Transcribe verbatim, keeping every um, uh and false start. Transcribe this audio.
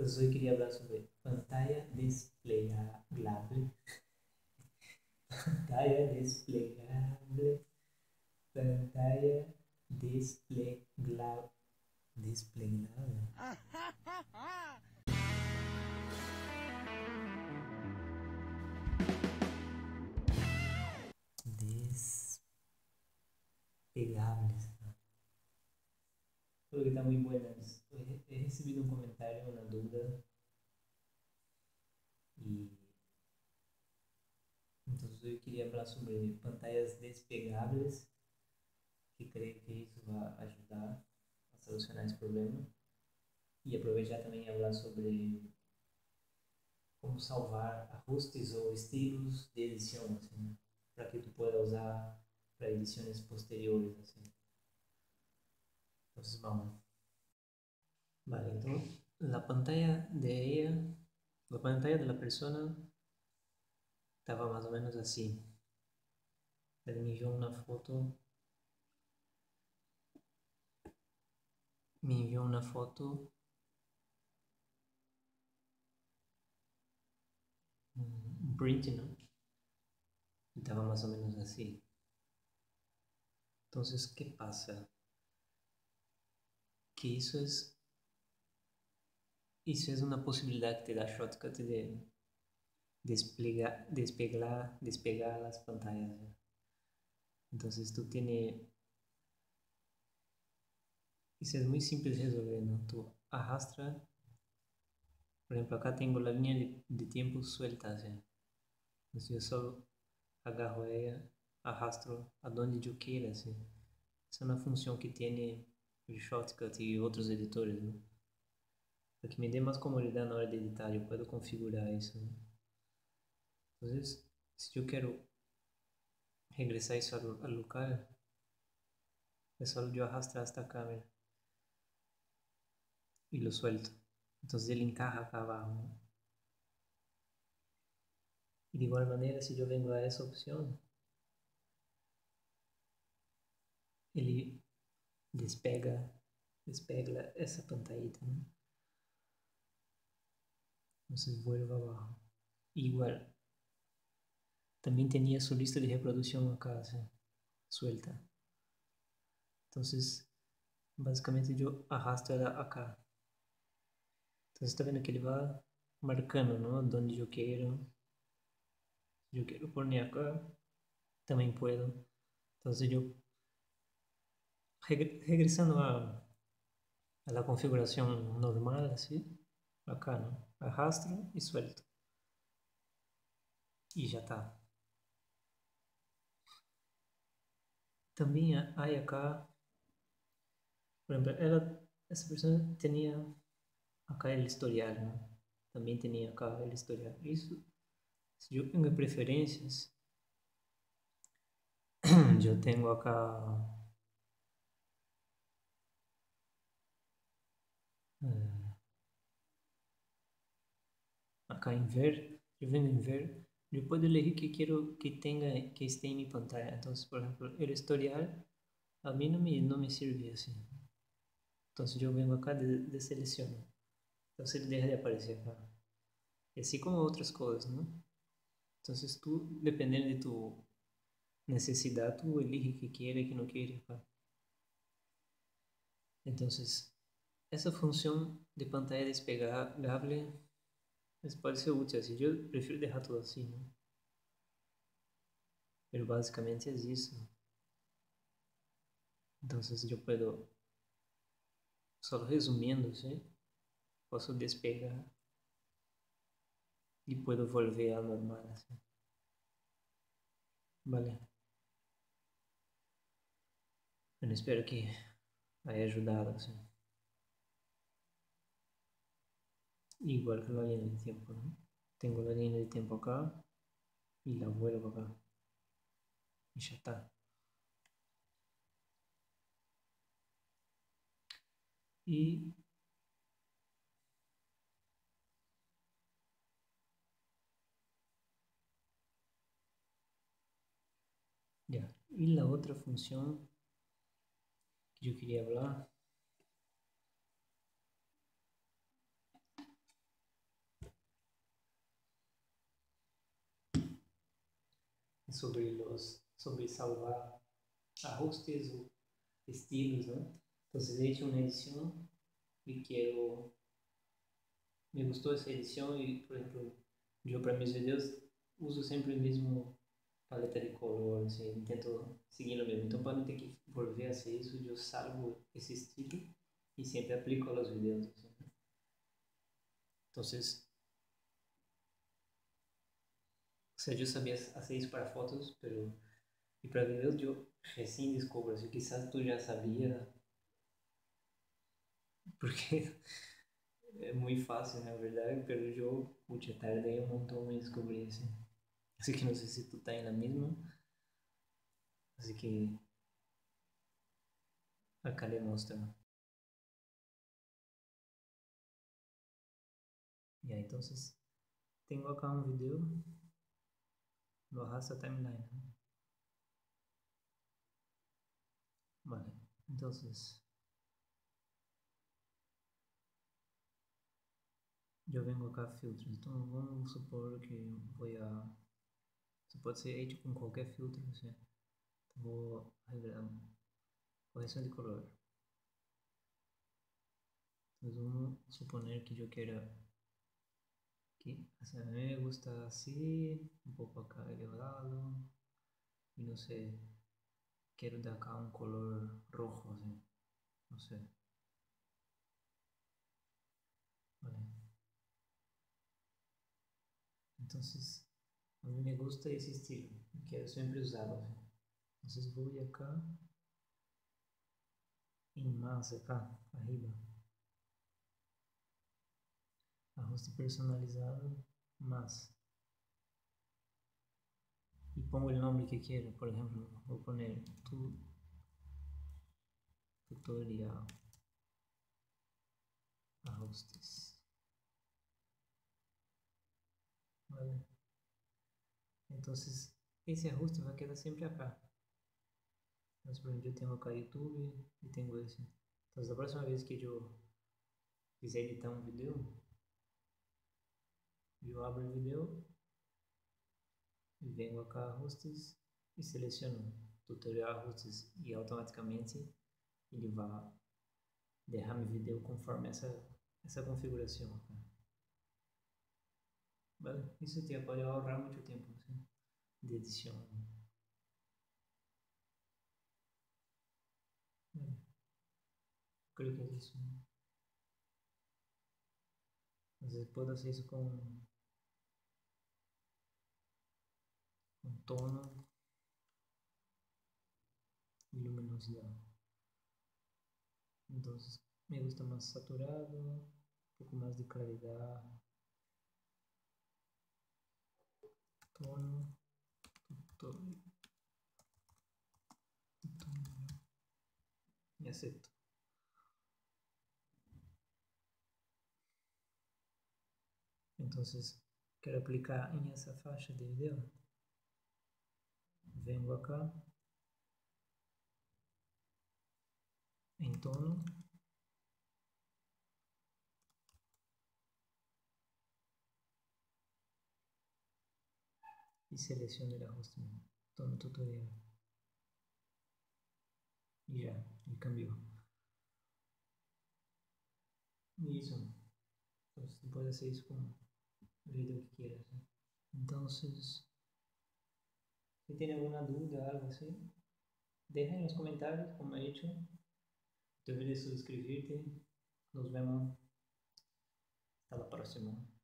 Entonces hoy quería hablar sobre pantalla desplegable, pantalla desplegable, pantalla desplegable, desplegable, despegables. ¿No? Creo que está muy buena. He, he recibido un comentario, una duda y entonces hoy quería hablar sobre pantallas despegables, que creo que eso va a ayudar a solucionar ese problema. E aproveitar também e falar sobre como salvar ajustes ou estilos de edição, assim, para que tu pueda usar para edições posteriores, assim. Entonces, vamos. Vale, entonces la pantalla de ella, la pantalla de la persona estaba más o menos así. Él me envió una foto, me envió una foto, un print, ¿no? Estaba más o menos así. Entonces, ¿qué pasa? Que eso es, eso es una posibilidad que te da Shortcut de desplegar, despegar, despegar las pantallas. ¿Ya? Entonces tú tienes, eso es muy simple de resolver, ¿no? Tú arrastra, por ejemplo, acá tengo la línea de, de tiempo suelta, ¿ya? Entonces yo solo agarro ella, arrastro a donde yo quiera, ¿sí? Esa es una función que tiene el Shortcut y otros editores, ¿no? Para que me dé más comodidad na hora de editar, yo puedo configurar eso, ¿no? Entonces, si yo quiero regresar eso al, al local, es solo yo arrastrar hasta acá, mira, y lo suelto. Entonces ele encaja acá abajo, ¿no? Y de igual manera, si yo vengo a esa opción, ele despega, despega esa pantallita, ¿no? Entonces vuelvo abajo. Igual, también tenía su lista de reproducción acá, ¿sí? Suelta. Entonces, básicamente yo arrastro ela acá. Entonces está viendo que ele va marcando, ¿no? Donde yo quiero. Si yo quiero poner acá, también puedo. Entonces yo, regresando a, a la configuración normal, así, acá, ¿no? Arrastro y suelto. Y ya está. También hay acá, por ejemplo, ela, esa persona tenía acá el historial, ¿no? También tenía acá el historial. Eso, si yo tengo preferencias, yo tengo acá, eh, acá en ver, yo vengo en ver, yo puedo elegir que quiero que tenga, que esté en mi pantalla. Entonces, por ejemplo, el historial a mí no me, no me sirve así. Entonces yo vengo acá de, de selecciono. Entonces él deja de aparecer acá. Y así como otras cosas, ¿no? Entonces tú, dependiendo de tu necesidad, tú eliges qué quiere y qué no quiere acá. Entonces, esa función de pantalla despegable les puede ser útil así. Yo prefiero dejar todo así, ¿no? Pero básicamente es eso. Entonces yo puedo, solo resumiendo, ¿sí? Puedo despegar y puedo volver a normal, así. Vale. Bueno, espero que haya ayudado, ¿sí? Igual que la línea de tiempo, ¿no? Tengo la línea de tiempo acá y la vuelvo acá. Y ya está. Y ya. Y la otra función que yo quería hablar sobre los, sobre salvar ajustes o estilos, ¿no? Entonces he hecho una edición y quiero, me gustó esa edición y, por ejemplo, yo para mis videos uso siempre el mismo paleta de colores, y intento seguir lo mismo. Então, para não ter que volver a hacer isso, eu salvo esse estilo e sempre aplico a los videos. Assim, né? Então, o sea, yo sabía hacer isso para fotos, pero y para videos yo recién descubro, así quizás tú ya sabías, porque é muito fácil, na verdade, pero yo, pucha, tardei um montón em descobrir, assim. Así que no sé si tú estás en la misma, así que acá le muestro. Ya, entonces, tengo acá un video, lo arrasta timeline, ¿no? Vale, entonces, yo vengo acá a filtros, então vamos supor que voy a, isso pode ser hecho com qualquer filtro, assim. Então vou revelar correção de color. Entonces vamos a suponer que yo quiera que, o sea, a mí me gusta así, un poco acá elevado, y no sé, quiero de acá un color rojo, así, no sé, vale. Entonces, a mí me gusta ese estilo, quiero siempre usarlo, así. Entonces voy acá, en más acá, arriba, ajuste personalizado, más, y pongo el nombre que quiero, por ejemplo, voy a poner tu, tutorial, ajustes, ¿vale? Entonces, ese ajuste va a quedar siempre acá. Entonces, por ejemplo, yo tengo acá YouTube y tengo ese. Entonces, la próxima vez que yo quiser editar un video, yo abro el video y vengo acá a ajustes y selecciono tutorial ajustes y automáticamente ele vai deixar meu vídeo conforme essa, essa configuração. Vale? Isso te pode ahorrar muito tempo assim, de edição. Vale. Creo que é isso. Às vezes pode fazer isso com, com tono e luminosidade. Então, me gusta mais saturado, um pouco mais de claridade. Tono, tutorial, tutorial. E acepto. Então, quero aplicar em essa faixa de vídeo. Vengo acá, em tono, e seleciono el ajuste, tono tutorial. Y ya, y cambió. Y eso. Entonces tú puedes hacer eso con el video que quieras. ¿Eh? Entonces, si tienes alguna duda o algo así, deja en los comentarios, como he dicho. Te olvides de suscribirte. Nos vemos. Hasta la próxima.